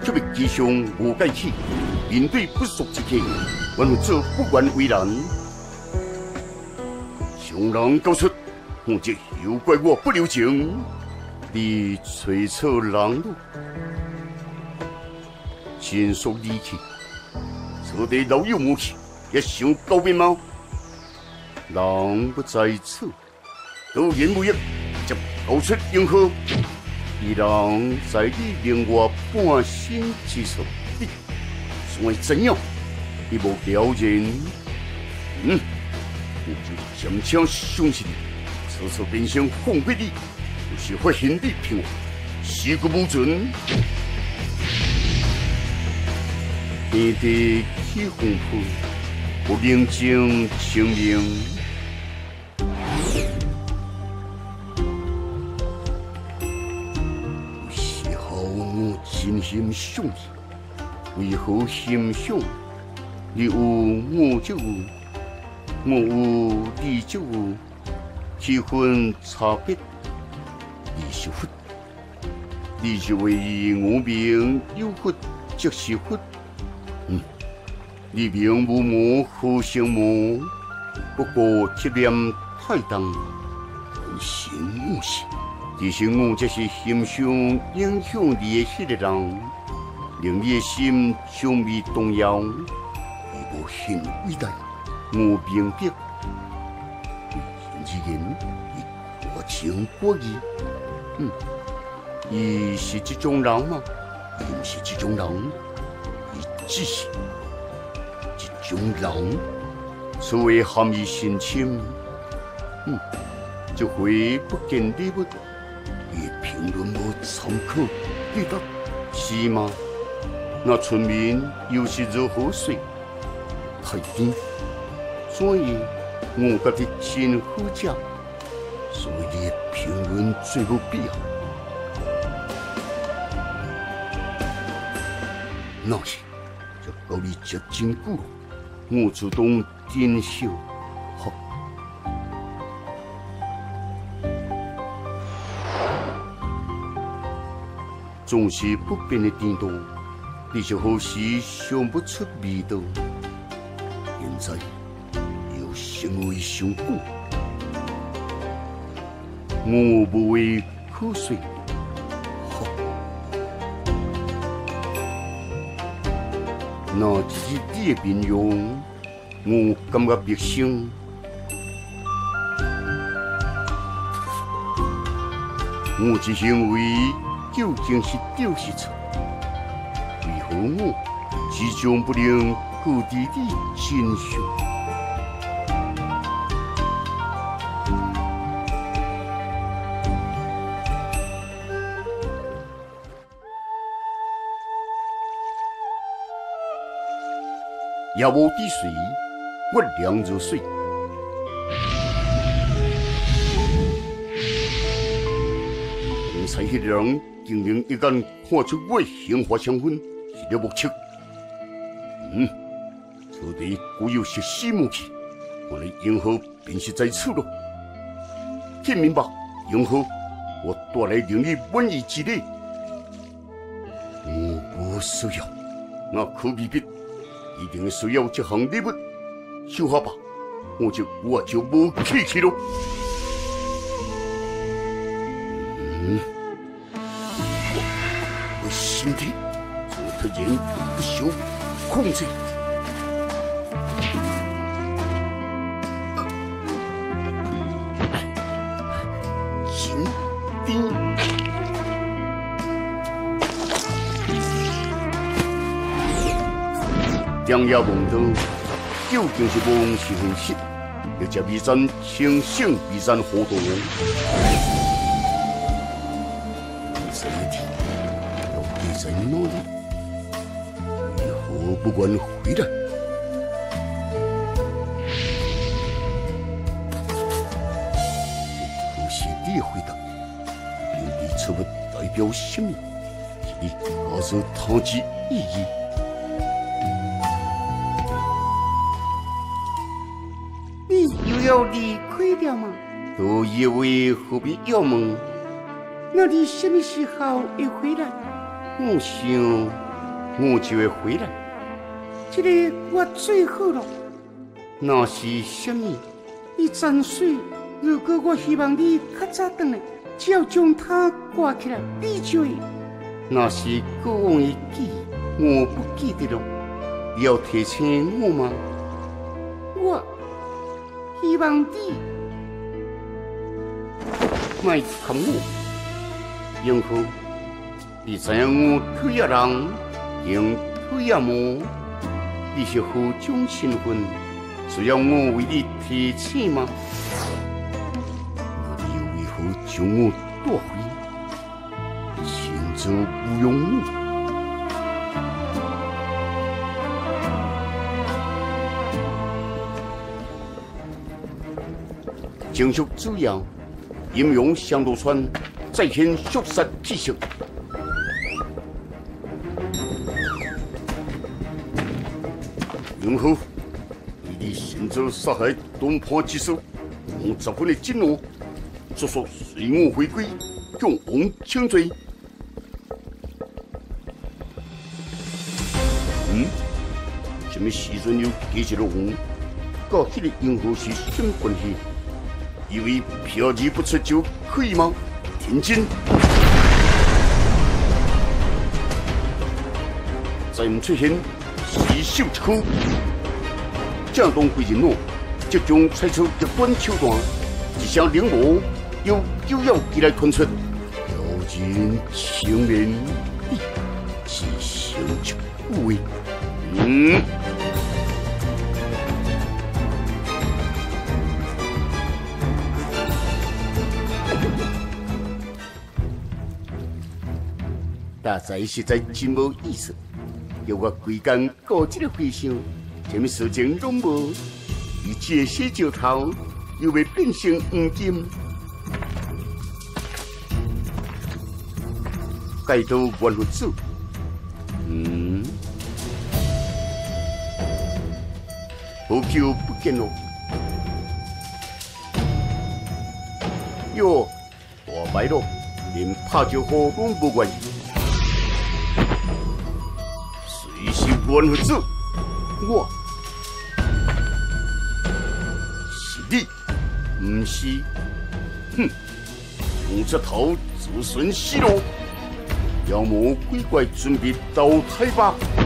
却被吉祥无解起，面对不速之客，我们做不愿为难。上人告出，我这又怪我不留情，你催促人路，迅速离去。此地老有默契，也想高明吗？人不在此，多言无益，就告出迎合。伊人在你另外半生之处，你算怎样？你无了人，我就渐渐相信你，次次变成奉给你，就是发现你平安，尸骨无存。天地起风波，不明正清明。时候我真心想你，为何心想？你有我就有，我有你就有，几分差别？你是佛，你是为我命有佛，即是佛。你名无魔，何成魔？不过执念太重，心无心。其实我这是心上影响你的迄个人，令你的心将未动摇。伊无很伟大，我明白。现之人，伊过情过义，伊是这种人吗？伊不是这种人，伊只是。这种人，所谓含义深深，这回不见礼物，伊评论无参考，你得是吗？那村民又是如何说？太甜，所以我觉得真好食，所以你的评论最无必要。那是，就够你食真久了。我主动点手，好。总是不变的颠倒，你就好似想不出味道。现在又成为相讲，我无为可说。好，那只是你的面容。我感觉陌生，我之行为究竟是对是错？为何我始终不能告知你真相？夜无滴水。月亮如水，刚才迄人竟然一眼看出我杏花香粉是了目测。此地固有些死武器，看来银河便是在此了。听明白，银河，我带来令你满意之礼。我无需要，那可未必一定需要这项礼物。收下吧，我就无客气了。我身体突然不受控制。真甜。两夜梦到。究竟是梦是现实，要将迷山清醒，迷山糊涂。这一天，到底在哪里？为何不愿回来？这不是你的回答，并非此物代表什么，是你告诉它之意义。 要离开了吗？ 都以为何必要问？ 那你什么时候会回来？ 我想我就会回来。 这个我最好了。 那是什么？ 你沾水，如果我希望你较早回来，只要将它挂起来，你就会。 那是过往的记忆，我不记得了。你要提醒我吗？ 我希望你莫看我，永浩，你知影我讨厌人，用讨厌我，你是何种身份？需要我为你提醒吗？你为何将我夺回？前者不容我。情绪主要应用香炉川，再现肃杀气息。永浩。你行者杀害东坡之手，用十分的震怒，速速随我回归，将王请罪。什么时阵又记起了王？跟迄个永浩是什么关系？以为飘而不出就可以吗？天真！再唔出现，洗手一哭。江东贵人咯，即将采取极端手段，一声领悟，又要寄来传出，妖人青面，只想出位。大仔实在真无意思，叫我规工搞这个回想。什么事情拢无，伊这洗石头又要变成黄金，该到冤魂子，好久不见咯，哟，大白咯，连拍招呼拢无愿意，谁是冤魂子？我。你不是，用这头自寻死路，妖魔鬼怪准备投胎吧！